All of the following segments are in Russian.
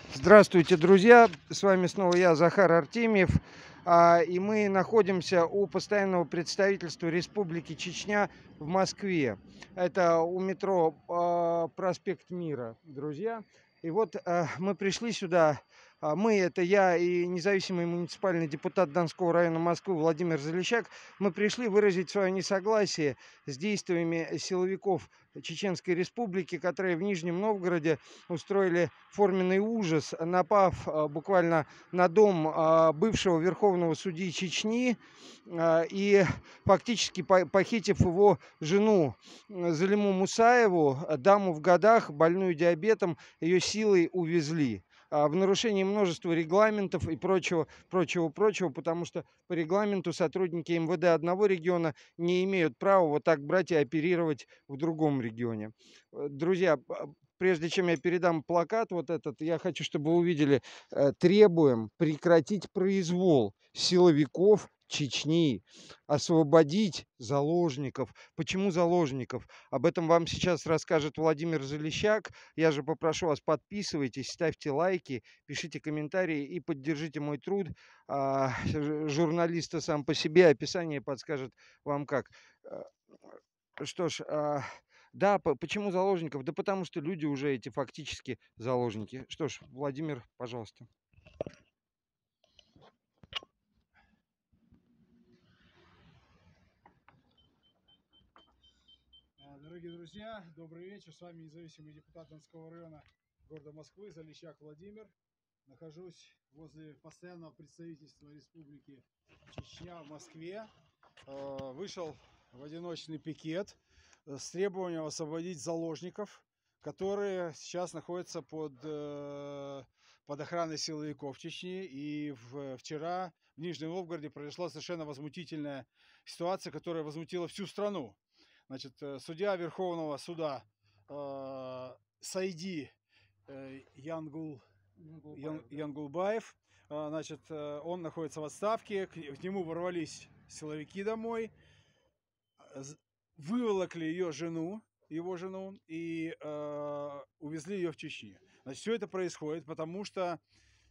Здравствуйте, друзья! С вами снова я, Захар Артемьев. И мы находимся у постоянного представительства Республики Чечня в Москве. Это у метро Проспект Мира, друзья. И вот мы пришли сюда. Мы, это я и независимый муниципальный депутат Донского района Москвы Владимир Залещак. Мы пришли выразить свое несогласие с действиями силовиков Чеченской Республики, которые в Нижнем Новгороде устроили форменный ужас, напав буквально на дом бывшего верховного судьи Чечни и фактически похитив его жену Залиму Мусаеву, даму в годах, больную диабетом, ее силой увезли в нарушении множества регламентов и прочего, потому что по регламенту сотрудники МВД одного региона не имеют права вот так брать и оперировать в другом регионе. Друзья, прежде чем я передам плакат вот этот, я хочу, чтобы вы увидели, требуем прекратить произвол силовиков Чечни, освободить заложников. Почему заложников? Об этом вам сейчас расскажет Владимир Залещак. Я же попрошу вас, подписывайтесь, ставьте лайки, пишите комментарии и поддержите мой труд. Журналиста сам по себе, описание подскажет вам как. Э, Что ж, да, почему заложников? Да потому что люди уже эти фактически заложники. Что ж, Владимир, пожалуйста. Дорогие друзья, добрый вечер. С вами независимый депутат Донского района города Москвы Залещак Владимир. Нахожусь возле постоянного представительства Республики Чечня в Москве. Вышел в одиночный пикет с требованием освободить заложников, которые сейчас находятся под охраной силовиков Чечни. И вчера в Нижнем Новгороде произошла совершенно возмутительная ситуация, которая возмутила всю страну. Значит, судья Верховного суда Сайди Янгулбаев, значит, он находится в отставке, к нему ворвались силовики домой, выволокли его жену, и увезли ее в Чечню. Значит, все это происходит, потому что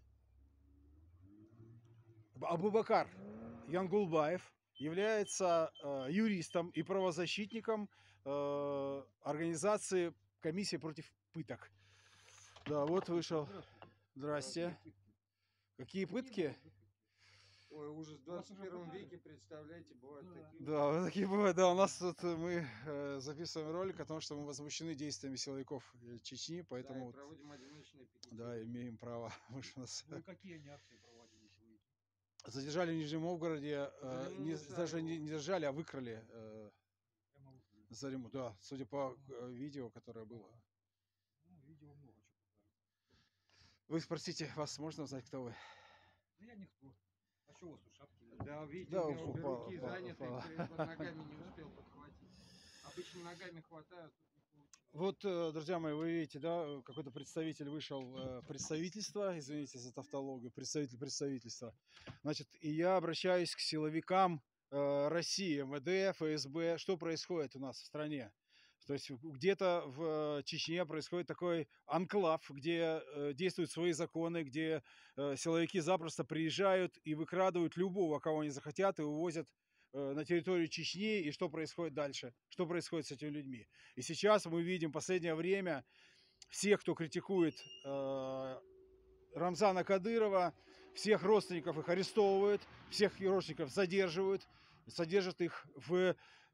Абубакар Янгулбаев является юристом и правозащитником организации комиссии против пыток. Да, вот вышел. Здрасте. Какие пытки? Ой, ужас, в 21 веке, представляете, бывают такие. Да, вот такие бывают. Да, у нас тут мы записываем ролик о том, что мы возмущены действиями силовиков Чечни, поэтому... Да, и проводим одиночные пикеты. Да, имеем право. У нас... Ну, какие они акции проводили силовики? Задержали в Нижнем Новгороде, даже не держали, а выкрали. Прямо выкрали. Зариму, да, судя по видео, которое было. Ну, видео много чего показывает. Вы спросите, вас можно узнать, кто вы? Да я никто. А что у вас тут шапки? Да, видите, Да, у меня обе упал, руки упал, заняты, упал. ногами не успел подхватить. Обычно ногами хватают, тут не получилось. Вот, друзья мои, вы видите, да, какой-то представитель вышел в представительство, извините за тавтологию, представитель представительства. Значит, и я обращаюсь к силовикам России, МВД, ФСБ, что происходит у нас в стране. То есть где-то в Чечне происходит такой анклав, где действуют свои законы, где силовики запросто приезжают и выкрадывают любого, кого они захотят, и увозят на территорию Чечни, и что происходит дальше, что происходит с этими людьми. И сейчас мы видим в последнее время всех, кто критикует Рамзана Кадырова, всех родственников их арестовывают, всех родственников задерживают, содержат их в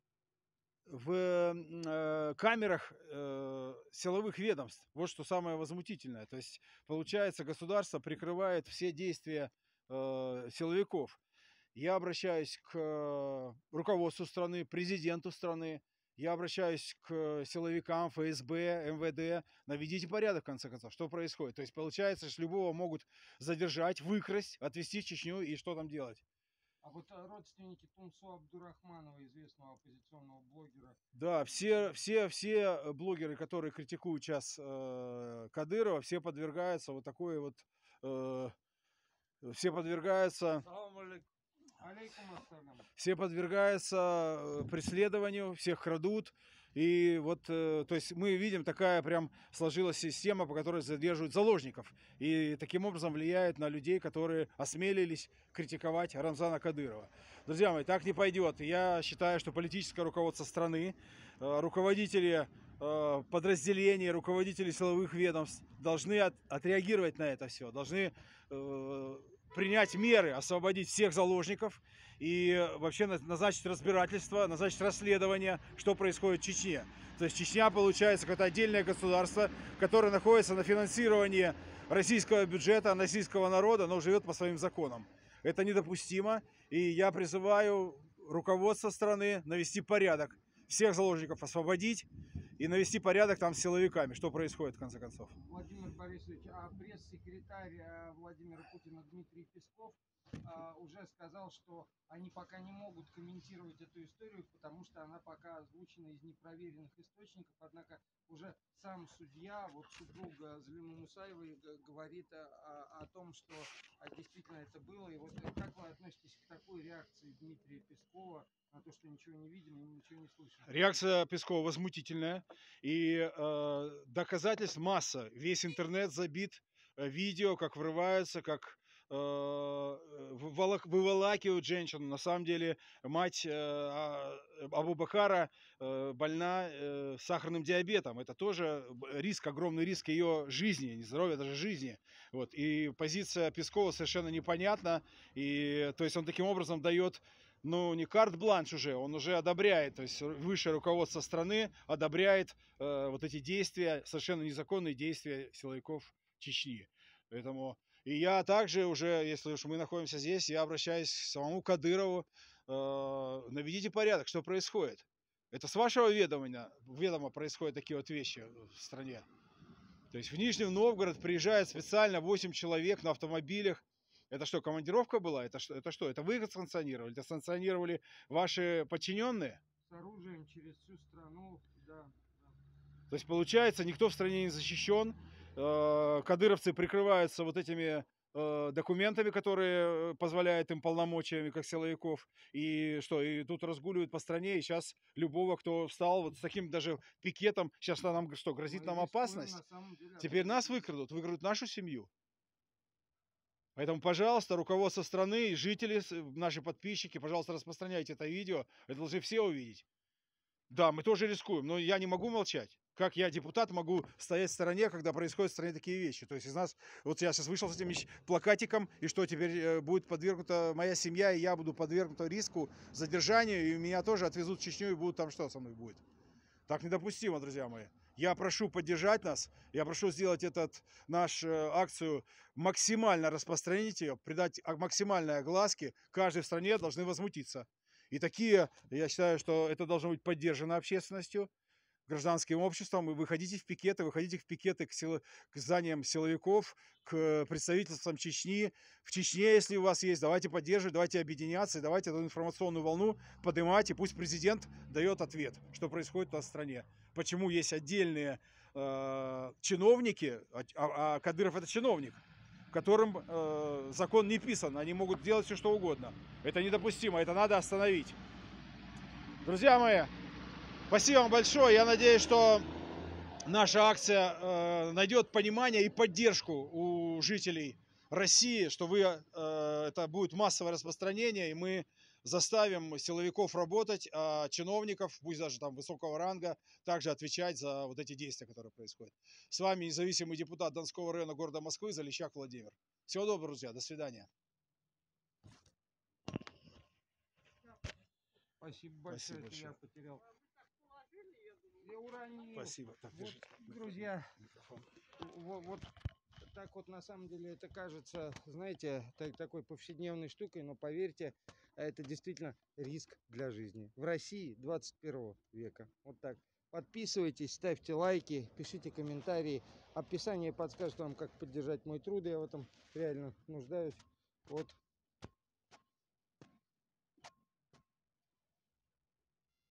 камерах силовых ведомств. Вот что самое возмутительное. То есть, получается, государство прикрывает все действия силовиков. Я обращаюсь к руководству страны, президенту страны, я обращаюсь к силовикам ФСБ, МВД. Наведите порядок, в конце концов, что происходит. То есть, получается, что любого могут задержать, выкрасть, отвезти в Чечню и что там делать. А вот родственники Тумсо Абдурахманова, известного оппозиционного блогера. Да, все блогеры, которые критикуют сейчас Кадырова, все подвергаются вот такой вот, все подвергаются преследованию, всех крадут. И вот, то есть мы видим, такая прям сложилась система, по которой задерживают заложников. И таким образом влияет на людей, которые осмелились критиковать Рамзана Кадырова. Друзья мои, так не пойдет. Я считаю, что политическое руководство страны, руководители подразделений, руководители силовых ведомств должны отреагировать на это все, должны принять меры, освободить всех заложников и вообще назначить разбирательство, назначить расследование, что происходит в Чечне. То есть Чечня, получается, какое-то отдельное государство, которое находится на финансировании российского бюджета, российского народа, но живет по своим законам. Это недопустимо, и я призываю руководство страны навести порядок, всех заложников освободить и навести порядок там с силовиками, что происходит в конце концов. Владимир Борисович, а пресс-секретарь Владимира Путина Дмитрий Песков уже сказал, что они пока не могут комментировать эту историю, потому что она пока озвучена из непроверенных источников. Однако уже сам судья, вот супруга Зулимы Мусаевой, говорит о том, что действительно это было. И вот как вы относитесь к такой реакции Дмитрия Пескова на то, что ничего не видим и ничего не слышим? Реакция Пескова возмутительная, и доказательств масса. Весь интернет забит видео, как врываются, как выволакивают женщину. На самом деле мать Абу-Бакара больна сахарным диабетом. Это тоже риск, огромный риск ее жизни, не здоровья, даже жизни. Вот. И позиция Пескова совершенно непонятна. И, то есть он таким образом дает, ну, не карт-бланш уже, он уже одобряет, то есть высшее руководство страны одобряет вот эти действия, совершенно незаконные действия силовиков Чечни. Поэтому и я также уже, если уж мы находимся здесь, я обращаюсь к самому Кадырову, наведите порядок, что происходит. Это с вашего ведома происходят такие вот вещи в стране. То есть в Нижний Новгород приезжает специально 8 человек на автомобилях. Это что, командировка была? Это что? Это вы санкционировали? Это санкционировали ваши подчиненные? С оружием через всю страну, да. То есть получается, никто в стране не защищен. Кадыровцы прикрываются вот этими документами, которые позволяют им полномочиями, как силовиков. И что, и тут разгуливают по стране, и сейчас любого, кто встал вот с таким даже пикетом, сейчас нам что, грозит нам опасность? Теперь нас выкрадут нашу семью. Поэтому, пожалуйста, руководство страны и жители, наши подписчики, пожалуйста, распространяйте это видео. Это должны все увидеть. Да, мы тоже рискуем, но я не могу молчать. Как я, депутат, могу стоять в стороне, когда происходят в стране такие вещи? То есть из нас, вот я сейчас вышел с этим плакатиком, и что теперь будет подвергнута моя семья, и я буду подвергнута риску задержанию, и меня тоже отвезут в Чечню, и будут там что со мной будет? Так недопустимо, друзья мои. Я прошу поддержать нас, я прошу сделать нашу акцию максимально распространить ее, придать максимальной огласке. Каждой в стране должны возмутиться. И такие, я считаю, что это должно быть поддержано общественностью, гражданским обществом. И выходите в пикеты к зданиям силовиков, к представительствам Чечни. В Чечне, если у вас есть, давайте поддерживать, давайте объединяться, и давайте эту информационную волну поднимать, и пусть президент дает ответ, что происходит у нас в стране. Почему есть отдельные чиновники, а Кадыров это чиновник, которым закон не писан, они могут делать все, что угодно. Это недопустимо, это надо остановить. Друзья мои, спасибо вам большое. Я надеюсь, что наша акция найдет понимание и поддержку у жителей России, что это будет массовое распространение, и мы заставим силовиков работать, а чиновников, пусть даже там высокого ранга, также отвечать за вот эти действия, которые происходят. С вами независимый депутат Донского района города Москвы Залещак Владимир. Всего доброго, друзья. До свидания. Спасибо большое, Спасибо что я потерял. Я уронил. Спасибо. Так, вот, друзья, вот так вот на самом деле это кажется, знаете, такой повседневной штукой, но поверьте, это действительно риск для жизни. В России 21 века. Вот так. Подписывайтесь, ставьте лайки, пишите комментарии. Описание подскажет вам, как поддержать мой труд. Я в этом реально нуждаюсь. Вот